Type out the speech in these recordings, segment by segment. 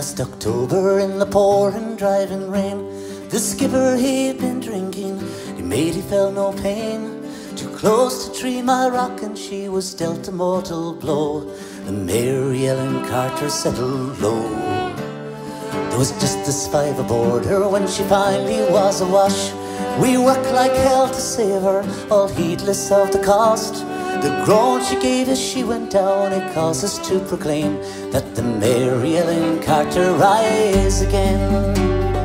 last October in the pouring, driving rain. The skipper he'd been drinking, he made he felt no pain. Too close to 3 Mile Rock and she was dealt a mortal blow. The Mary Ellen Carter settled low. There was just us 5 aboard her when she finally was awash. We worked like hell to save her, all heedless of the cost. The groan she gave as she went down, it caused us to proclaim that the Mary Ellen Carter rise again.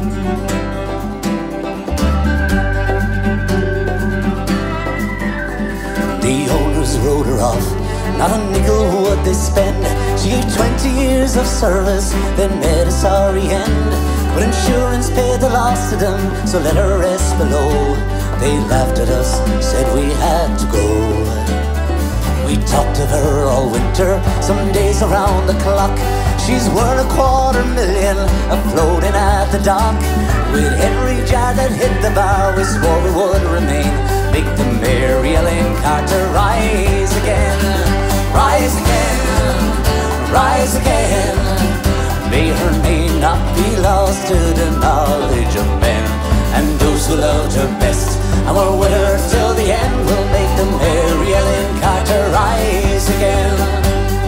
The owners wrote her off, not a nickel would they spend. She gave 20 years of service, then met a sorry end. But insurance paid the loss to them, so let her rest below. They laughed at us, said we had to go. We talked of her all winter, some days around the clock. She's worth $250,000 afloating at the dock. With every jar that hit the bar, we swore we would remain. Make the Mary Ellen Carter rise again. Rise again, rise again. May her name not be lost to the knowledge of men. And those who loved her best and were with her till the end will make the Mary Ellen Carter rise again.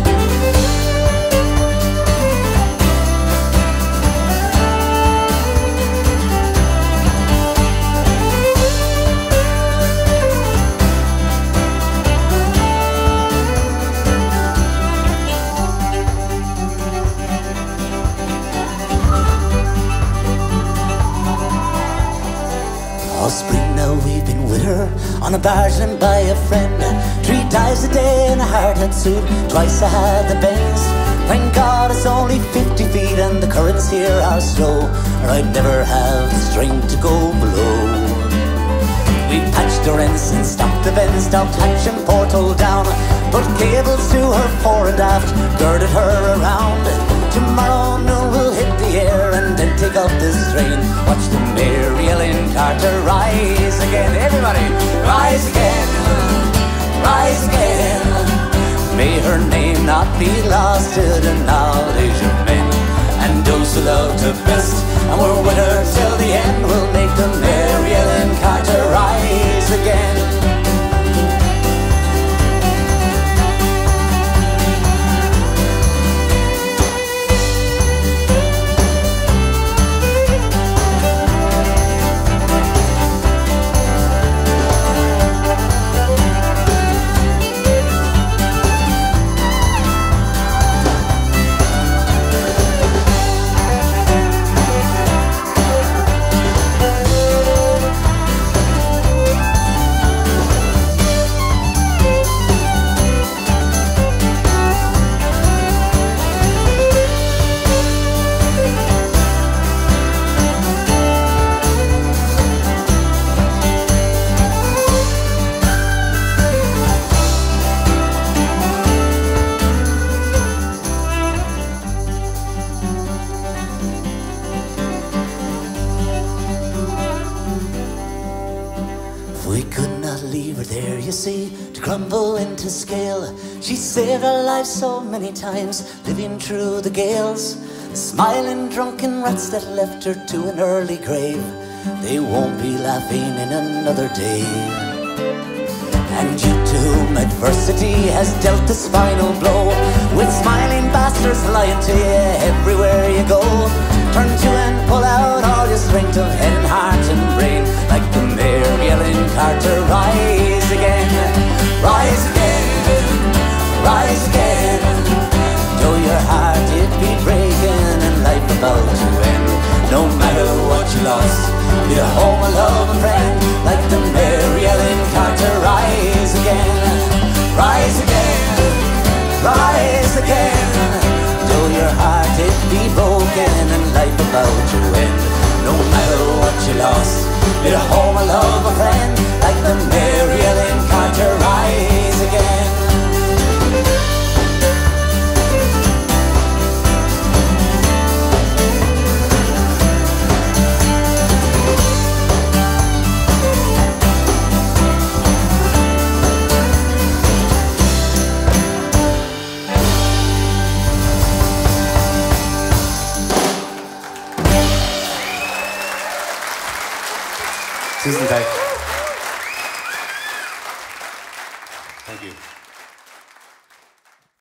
All spring now we've been with her, on a barge and by a friend. 3 dives a day in a hard-hat suit, twice I had the bends. Thank God it's only 50 feet and the currents here are slow, or I'd never have the strength to go below. We patched her ends and stopped the bends, stopped hatch and porthole down, put cables to her fore and aft, girded her around. Tomorrow noon we'll hit the air and then take off this train. Watch the Mary Ellen Carter rise again. Everybody, rise again, rise again. May her name not be lost to the knowledge of men. And those who loved her best and were with her till the end will make the Mary Ellen Carter rise again. We could not leave her there, you see, to crumble into scale. She saved our lives so many times, living through the gales. The smiling drunken rats that left her to an early grave, they won't be laughing in another day. And you to whom adversity has dealt this final blow, with smiling bastards lying to you everywhere you go, turn to and pull out all your strength of head and heart and brain, like the Mary Ellen Carter rise again. Rise again, rise again. Though your heart it be breaking and life about to end, no matter what you lost, be a home, a love, a friend, like the Mary Ellen Carter rise again. Rise again, rise again. Though your heart it be broken and life about to end, no matter what you lost, be a home, a love, a friend, like the Mary Ellen Carter rise again. Tusind tak.